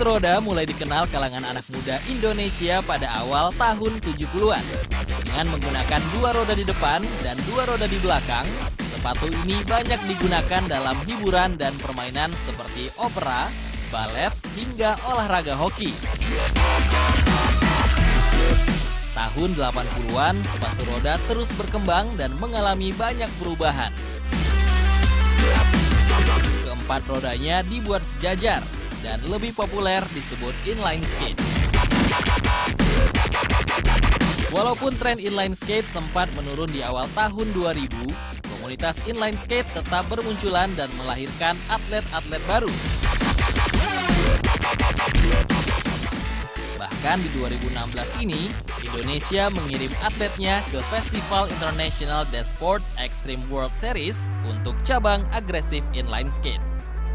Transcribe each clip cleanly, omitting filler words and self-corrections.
roda mulai dikenal kalangan anak muda Indonesia pada awal tahun 70-an. Dengan menggunakan 2 roda di depan dan 2 roda di belakang, sepatu ini banyak digunakan dalam hiburan dan permainan seperti opera, balet, hingga olahraga hoki. Tahun 80-an, sepatu roda terus berkembang dan mengalami banyak perubahan. Keempat rodanya dibuat sejajar dan lebih populer disebut inline skate. Walaupun tren inline skate sempat menurun di awal tahun 2000, komunitas inline skate tetap bermunculan dan melahirkan atlet-atlet baru. Bahkan di 2016 ini, Indonesia mengirim atletnya ke Festival International The Sports Extreme World Series untuk cabang agresif inline skate.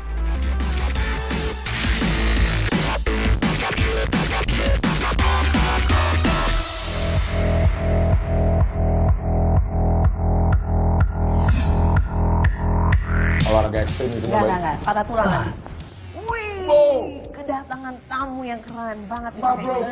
Olahraga ekstrim itu Enggak, patah tulang kan. Wih, kedatangan tamu yang keren banget. Luar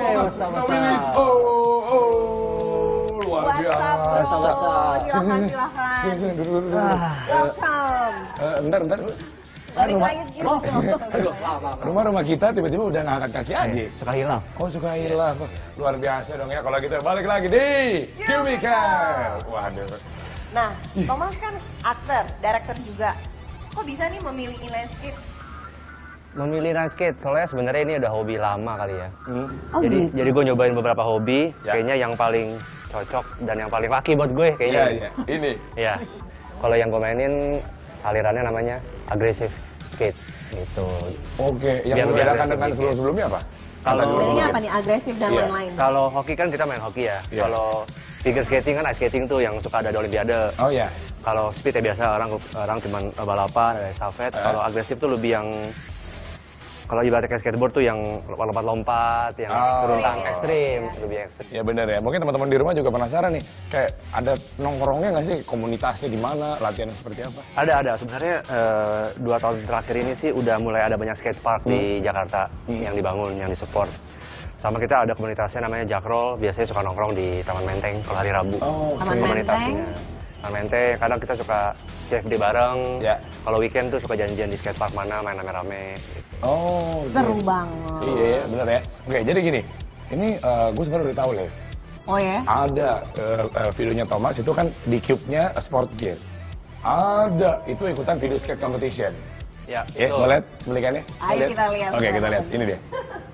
biasa. Silahkan. Sini, duduk. Welcome. Bentar. Balik lagi gitu. Rumah kita tiba-tiba udah ngangkat kaki aja. Suka hilang. Oh, suka hilang. Luar biasa dong ya kalau gitu. Balik lagi di Cubicle. Waduh. Nah, Thomas kan aktor, director juga. Kok bisa nih memilih inline skate? Memilih inline skate, soalnya sebenarnya ini udah hobi lama kali ya. Oh, Jadi gue nyobain beberapa hobi, Ya. kayaknya yang paling cocok dan yang paling laki buat gue kayaknya. Iya. Ini. Iya. Kalau yang gue mainin alirannya namanya agresif skate gitu. Oke, yang Biar membedakan agresif dengan dikit. sebelum-sebelumnya apa? Kalau Bedanya apa nih, agresif dan Iya. lain-lain? Kalau hoki kan kita main hoki ya. Iya. Kalau figure skating kan ice skating tuh yang suka ada di Olimpiade. Oh ya. Kalau speed ya biasa orang cuma balapan, ada estafet. Kalau agresif tuh lebih yang kalau ibaratnya kayak skateboard tuh yang lompat-lompat, yang turun tangga ekstrim, lebih ekstrim. Ya benar ya. Mungkin teman-teman di rumah juga penasaran nih. Kayak ada nongkrongnya nggak sih? Komunitasnya di mana? Latihannya seperti apa? Ada. Sebenarnya 2 tahun terakhir ini sih udah mulai ada banyak skatepark di Jakarta yang dibangun, yang disupport. Sama kita ada komunitasnya namanya Jakroll, biasanya suka nongkrong di Taman Menteng kalau hari Rabu. Oh, Taman Komunitasnya. Menteng? Taman Menteng, kadang kita suka CFD bareng. Ya. Kalau weekend tuh suka janjian di skatepark mana, main rame-rame. Gitu. Oh, Seru banget. Iya, benar ya. Oke, jadi gini. Ini gue sebenarnya udah tahu, Lev. Oh ya? Ada videonya Thomas itu kan di Cube-nya Sport Gear. Ada, itu ikutan video skate competition. Ya, Ya, betul. mau lihat cuplikannya? Ayo kita lihat. Oke, kita lihat. Ini dia.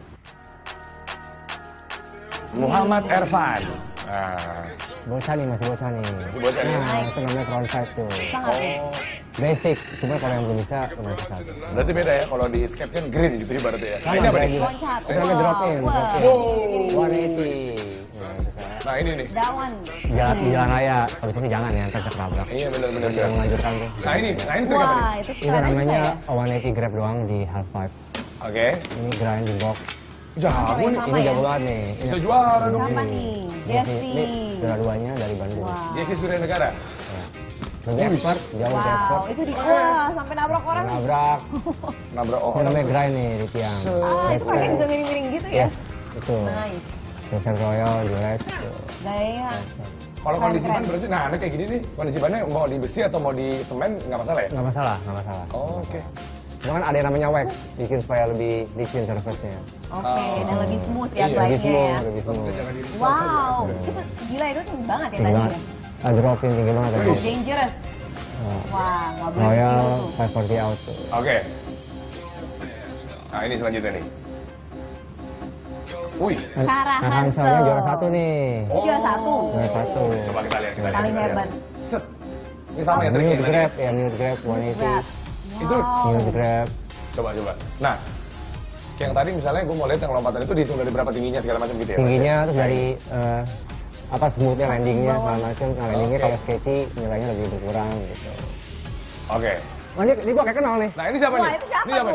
Muhammad Ervan. Nah, Bocah nih, masih bocah nih. masih bocah nih. Nah, itu namanya frontside tuh. Sangat ya? Basic, cuma kalau yang belum bisa, udah bisa. Berarti beda ya, kalau di skate kan green gitu ibaratnya ya. Nah, Sama, ini apa nih? kayak Loncat. Itu namanya drop in, Wow. drop in. Wow. 180. Nah, bisa. Nah, ini nih. Dawan. Jalan di jalan raya, kalau bisa sih jangan ya, ntar ketabrak. Iya, benar-benar. Yang melanjutkan tuh. Nah, ini trik apa nih? Wah, itu Ini keren namanya juga ya. 180 grab doang di half pipe. Oke. Ini grind di box. Jago nih. Sama Ini ya? jago banget nih. Bisa juara dong. Siapa ini. nih? Ini Jesse. dua-duanya dari Bandung. Wow. Jesse Surya Negara. Lebih expert, jauh lebih expert. Wow, itu di wah, sampai nabrak orang. Nabrak. Nabrak Ini orang. namanya grind nih di tiang. Itu pakai bisa miring-miring gitu ya? Yes, itu. Nice. Vincent Royal, Jules. Gaya. Kalau kondisi Keren. ban berarti, nah ini kayak gini nih, kondisi bannya mau di besi atau mau di semen nggak masalah ya? Nggak masalah, nggak masalah. Oh, oke. Cuma kan ada yang namanya wax, bikin supaya lebih licin surface-nya. Oke, dan lebih smooth ya Iya, Lebih glide-nya ya. smooth, lebih smooth. Wow, itu gila itu tinggi banget ya Tinggi tadi banget. ya. Drop-in tinggi banget tadi. Dangerous. Wah, nggak boleh Royal begitu tuh. 540 out tuh. Oke. Nah ini selanjutnya nih. Wih. Kara Nah, Hanselnya Hansel. juara 1 nih. Juara 1. Juara 1. Coba kita lihat, kita lihat. Paling kita lihat. hebat. Set. Ini sama ya triknya Minute tadi? grab, ya minute grab 180. Berat. Itu Minute grab. coba. Nah, yang tadi misalnya gue mau lihat yang lompatan itu dihitung dari berapa tingginya segala macam gitu ya? Tingginya terus dari apa smoothnya landingnya segala macam. Nah landingnya Oke. kalau sketchy nilainya lebih berkurang gitu. Oke. Oh ini gua kayak kenal nih. Nah ini siapa Wah, nih? itu siapa Ini siapa tuh? nih?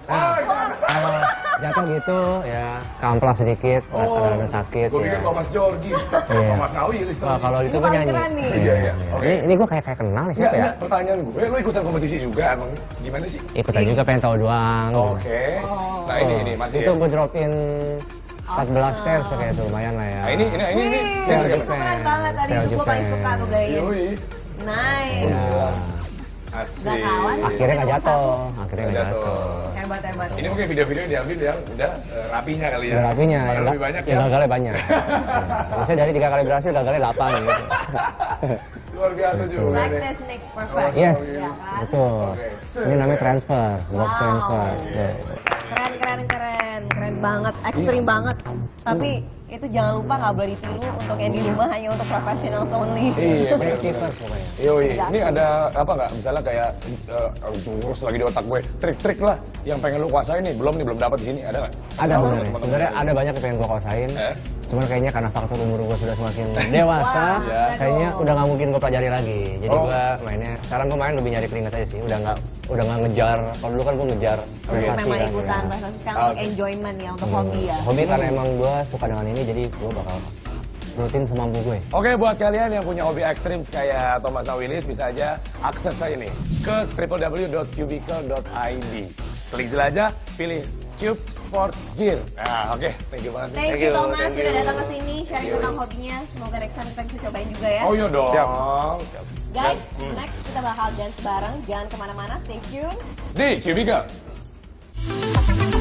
Kalau jatuh gitu ya kamplas sedikit, ada sakit Gue ya. pikir Thomas Jorgi, Iya. Thomas Nawilis. Wah, kalau itu Ini gue paling nyanyi. keren nih. Iya, iya. Oke. Ini gue kayak kenal nih siapa ya? Enggak, pertanyaan gue, lo ikutan kompetisi juga emang gimana sih? Ikutan juga pengen tahu doang. Oke. Nah ini masih Itu ya. gue dropin 14 stairs kayak itu lumayan lah ya. Nah ini. Self Itu defense. keren banget tadi Self itu gue paling defense. suka tuh gayanya. Yoi. Nice. Ya. Asik. Gak kawan. Akhirnya nggak jatuh. Akhirnya nggak Jatuh. jatuh. Hebat. Ini mungkin video-video yang diambil yang udah rapinya kali ya. Udah rapinya, Padahal lebih banyak ya gagalnya banyak. Biasanya dari 3 kali berhasil, gagalnya 8 gitu. Luar biasa juga deh. Practice makes perfect. Yes, Ya kan? betul. Oke. Ini namanya transfer, box Wow. transfer. Tuh. Keren banget, ekstrim banget. Tapi itu jangan lupa nggak boleh ditiru untuk yang di rumah, hanya untuk professional only. Iya, bener. Keeper pokoknya. Yoi, ini ada apa nggak? Misalnya kayak jurus lagi di otak gue, trik-trik lah yang pengen lu kuasain nih, belum dapat di sini, ada nggak? Ada Sama sebenarnya. teman-teman. Sebenarnya ada banyak yang pengen gue kuasain. Eh? Cuman kayaknya karena faktor umur gue sudah semakin dewasa, Wah, ya. kayaknya udah nggak mungkin gue pelajari lagi. Jadi Oh. gue mainnya, sekarang gue main lebih nyari keringat aja sih. Udah nggak ngejar. Kalau dulu kan gue ngejar Untuk prestasi memang kan, ikutan ya. prestasi, sekarang untuk enjoyment ya, untuk hobi ya. Hobi karena emang gue suka dengan ini, jadi gue bakal rutin semampu gue. Oke, buat kalian yang punya hobi ekstrim kayak Thomas Nawilis, bisa aja akses saya nih ke www.cubicle.id. Klik jelajah, pilih Cube Sports Gear. Nah, oke, thank you banget. Thank you Thomas sudah datang ke sini sharing tentang hobinya. Semoga next time kita bisa cobain juga ya. Oh iya dong. Guys, next kita bakal dance bareng. Jangan kemana-mana, stay tune. Di Cubicle.